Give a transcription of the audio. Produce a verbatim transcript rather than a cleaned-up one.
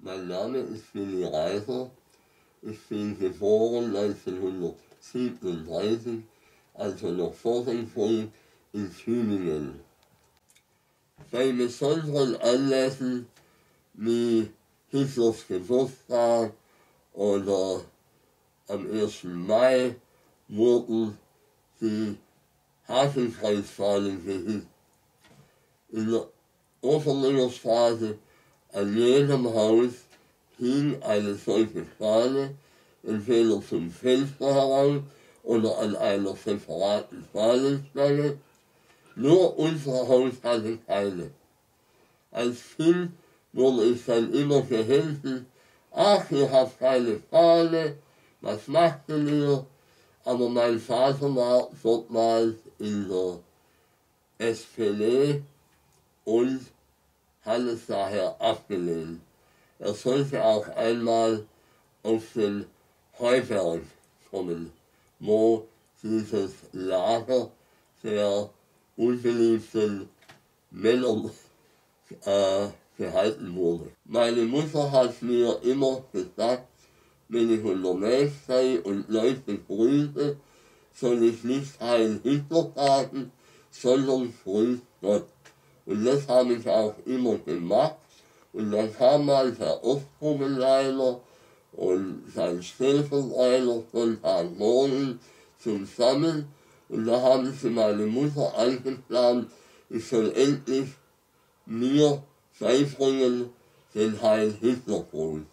Mein Name ist Willi Reiser. Ich bin geboren neunzehnhundertsiebenunddreißig, also noch vor dem Krieg, in Tübingen. Bei besonderen Anlässen wie Hitlers Geburtstag oder am ersten Mai wurden die Hakenkreuzfahnen gehisst. In der Oberlinger Straße an jedem Haus hing eine solche Fahne, entweder zum Fenster heraus oder an einer separaten Fahnenstange. Nur unser Haus hatte keine. Als Kind wurde ich dann immer gehänselt: »Ach, ihr habt keine Fahne, was macht denn ihr?« Aber mein Vater war dortmals in der S P D und hat es daher abgelehnt. Er sollte auch einmal auf den Heuberg kommen, wo dieses Lager der unbeliebten Männer äh, gehalten wurde. Meine Mutter hat mir immer gesagt, wenn ich unterwegs sei und Leute grüße, soll ich nicht Heil Hitler sagen, sondern grüß Gott. Und das habe ich auch immer gemacht. Und dann kam mal der Ostgruppenleiter und sein Stellvertreter von Tag Morgen zusammen. Und da haben sie meine Mutter angeschlagen, ich soll endlich mir beibringen den Heil Hitler Gruß.